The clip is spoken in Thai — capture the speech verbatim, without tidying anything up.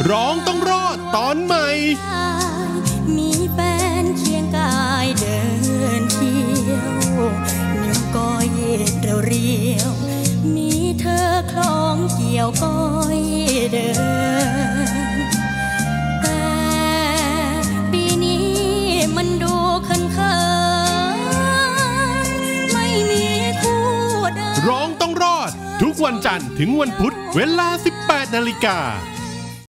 ร้องต้องรอดตอนใหม่มีแฟนเคียงกายเดินเที่ยวนิ้วก้อยเรียวเรียวมีเธอคล้องเกี่ยวก้อยเดินแต่ปีนี้มันดูเขินเขินไม่มีคู่เดินร้องต้องรอดทุกวันจันทร์ถึงวันพุธเวลา สิบแปดนาฬิกา